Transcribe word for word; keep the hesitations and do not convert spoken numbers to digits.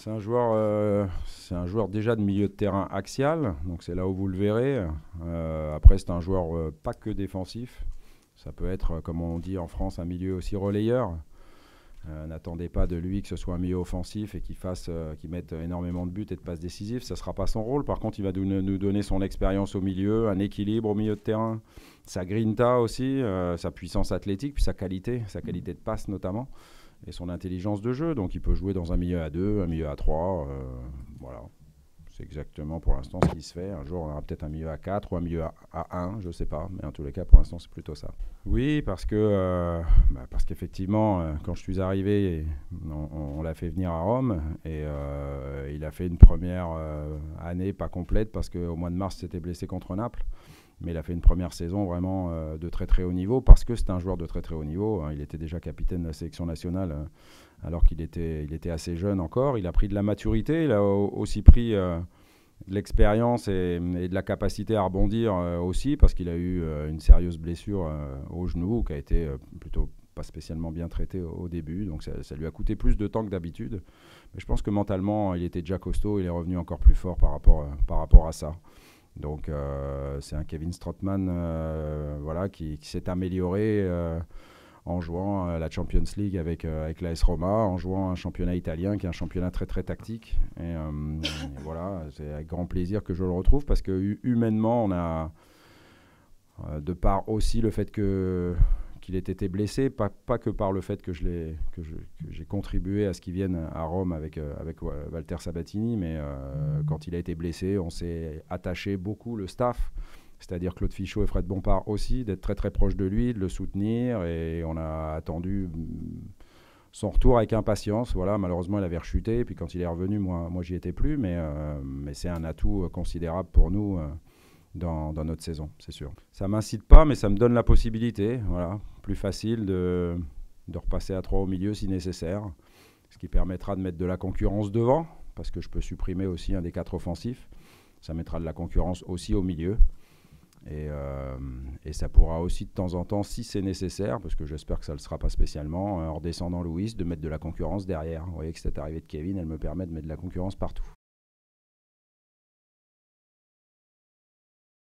C'est un joueur, euh, c'est un joueur déjà de milieu de terrain axial, donc c'est là où vous le verrez. Euh, après, c'est un joueur euh, pas que défensif. Ça peut être, euh, comme on dit en France, un milieu aussi relayeur. Euh, N'attendez pas de lui que ce soit un milieu offensif et qu'il fasse, euh, qu'il mette énormément de buts et de passes décisives. Ça ne sera pas son rôle. Par contre, il va nous, nous donner son expérience au milieu, un équilibre au milieu de terrain, sa grinta aussi, euh, sa puissance athlétique, puis sa qualité, sa qualité de passe notamment, et son intelligence de jeu. Donc, il peut jouer dans un milieu à deux, un milieu à trois. Euh, voilà. C'est exactement pour l'instant ce qui se fait. Un jour, on aura peut-être un milieu à quatre ou un milieu à un, je ne sais pas. Mais en tous les cas, pour l'instant, c'est plutôt ça. Oui, parce que euh, bah parce qu'effectivement, euh, quand je suis arrivé, on, on l'a fait venir à Rome et euh, il a fait une première euh, année pas complète parce qu'au mois de mars, il s'était blessé contre Naples. Mais il a fait une première saison vraiment euh, de très très haut niveau parce que c'est un joueur de très très haut niveau. Hein. Il était déjà capitaine de la sélection nationale euh, alors qu'il était, il était assez jeune encore. Il a pris de la maturité, il a aussi pris euh, de l'expérience et, et de la capacité à rebondir euh, aussi parce qu'il a eu euh, une sérieuse blessure euh, au genou qui a été euh, plutôt pas spécialement bien traitée au, au début. Donc ça, ça lui a coûté plus de temps que d'habitude. Mais je pense que mentalement, il était déjà costaud. Il est revenu encore plus fort par rapport, euh, par rapport à ça. Donc euh, c'est un Kevin Strootman euh, voilà, qui, qui s'est amélioré euh, en jouant euh, la Champions League avec, euh, avec l'A S Roma, en jouant un championnat italien qui est un championnat très très tactique. Et, euh, et voilà, c'est avec grand plaisir que je le retrouve parce que humainement, on a, euh, de part aussi le fait que qu'il ait été blessé, pas, pas que par le fait que, je l'ai, que, je, que j'ai contribué à ce qu'il vienne à Rome avec, euh, avec Walter Sabatini, mais euh, quand il a été blessé, on s'est attaché beaucoup, le staff, c'est-à-dire Claude Fichot et Fred Bompard aussi, d'être très très proche de lui, de le soutenir, et on a attendu son retour avec impatience. Voilà, malheureusement, il avait rechuté, et puis quand il est revenu, moi, moi j'y étais plus, mais, euh, mais c'est un atout considérable pour nous euh, Dans, dans notre saison, c'est sûr. Ça ne m'incite pas, mais ça me donne la possibilité. Voilà, plus facile de, de repasser à trois au milieu si nécessaire, ce qui permettra de mettre de la concurrence devant, parce que je peux supprimer aussi un des quatre offensifs. Ça mettra de la concurrence aussi au milieu. Et, euh, et ça pourra aussi de temps en temps, si c'est nécessaire, parce que j'espère que ça ne le sera pas spécialement, en redescendant Louis, de mettre de la concurrence derrière. Vous voyez que cette arrivée de Kevin, elle me permet de mettre de la concurrence partout.